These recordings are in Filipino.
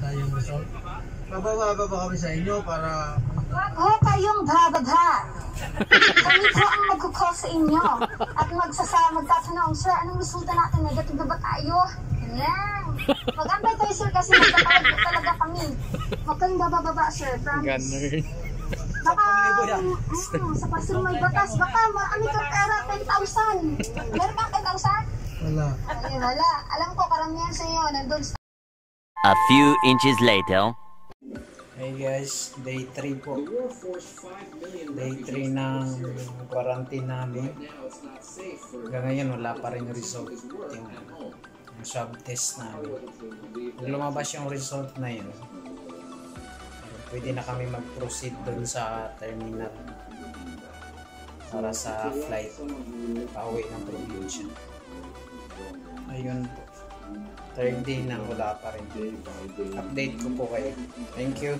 tayong result. Bababa ba kami sa inyo para... Huwag kayong dadadha. Kami po ang magkukall sa inyo at magtatanong, sir, anong resulta natin? Negative na ba tayo? Yan. Mag-antay kayo, sir, kasi magtatawag po talaga kami. Huwag kayong bababa, sir. Promise. Baka, sa pasong may batas, baka maami ka pera, 10,000. Meron ba 10,000? Wala. Ay, wala. Alam ko, karamihan sa inyo, nandun sa... A few inches later. Hey guys, day 3 po. Day 3 ng quarantine namin. Hanggang ngayon wala pa rin result yung swab test namin. Kung lumabas yung result na yun, pwede na kami mag-proceed dun sa terminal para sa flight pauwi ng probinsya. Ayun po. Third day na wala pa rin. Update ko po kayo. Thank you.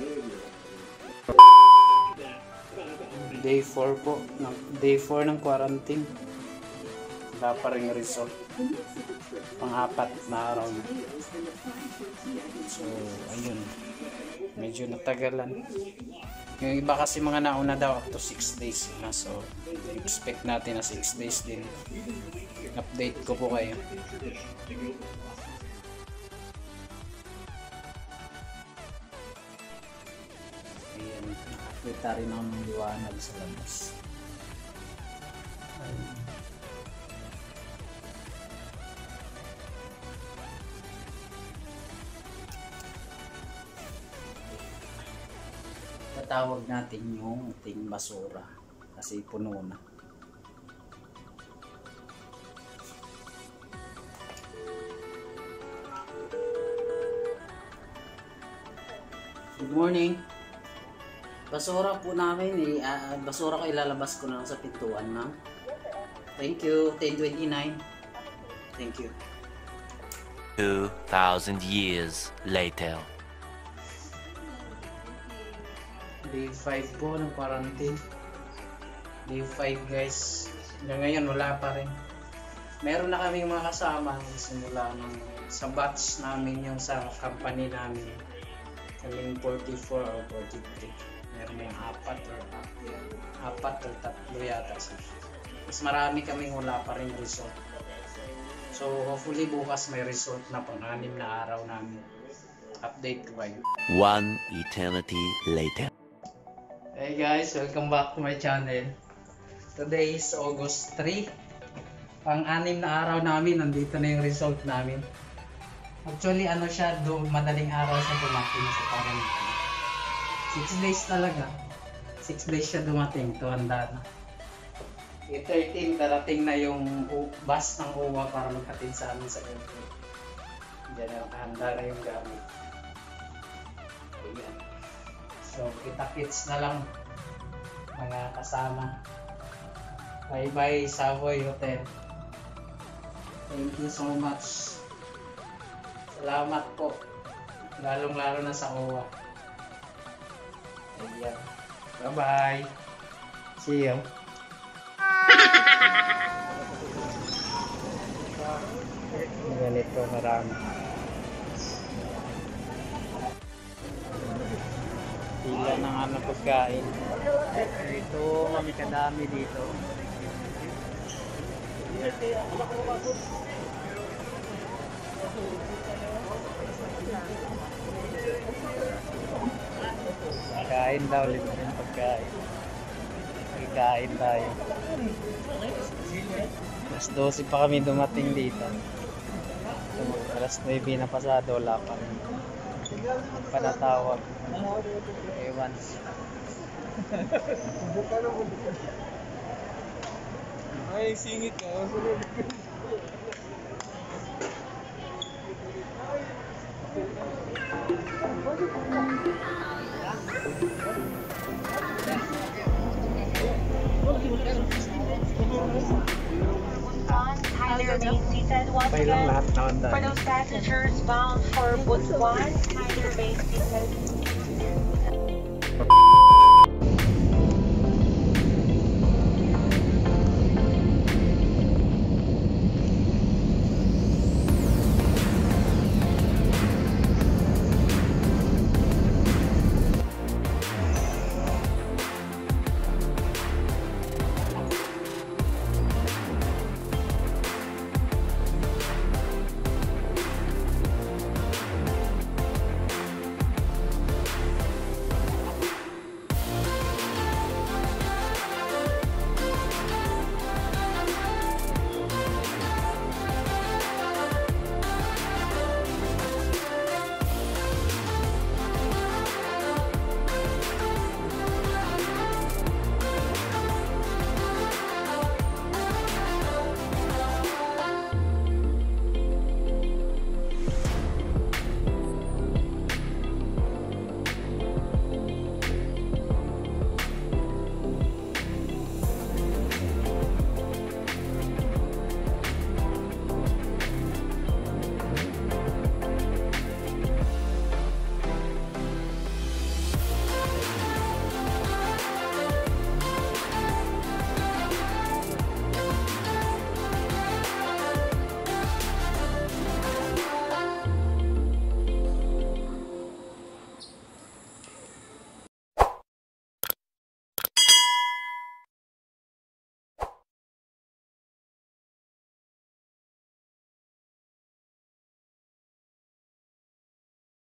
Day 4 po. Day 4 ng quarantine. Wala pa rin result. Pang-apat na araw na. So, ayun. Medyo natagalan. Yung iba kasi mga nauna daw up to 6 days na. So, expect natin na 6 days din. Update ko po kayo. Ayan, nakakita rin ako ng liwanag sa labas. Ayan. Tatawag natin yung ating basura kasi puno na. Good morning. Basura po namin basura ko ilalabas ko na lang sa pintuan, ma'am. Thank you. 10:29. Thank you. 2,000 years later. Day 5 po ng quarantine. Day 5 guys. Hanggang ngayon wala pa rin. Meron na kaming mga kasama simula sa batch namin yung sa company namin. Kaming 44 or 43. Meron yung apat or tatlo yata siya. Mas marami kaming wala pa rin result. So hopefully bukas may result na pang-anim na araw namin. Update ko kayo. One eternity later. Hey guys, welcome back to my channel. Today is August 3. Pang-anim na araw namin, nandito na yung result namin. Actually, ano siya, madaling araw siya dumating sa quarantine. 6 days talaga. 6 days siya dumating, ito handa na. 13, darating na yung bus ng UWA para maghatid sa amin sa airport. Diyan na handa na yung gamit. Ayan. So, kita-kits na lang mga kasama. Bye-bye Savoy Hotel. Thank you so much. Salamat po. Lalong-lalo na sa UWA. Ayan. Bye-bye. See you. Ganito marami. Pila ng ano pagkain. Ito, mami kadami dito. Kain daw, libre ng pagkain. Kain tayo. Alas 12 pa kami dumating dito. Alas 9 na pasado, wala pa rin. Panatawag. Ewan. Ay, singit ka. Sabay lang lahat na handa. For those passengers bound for Butuan, kindly remain seated.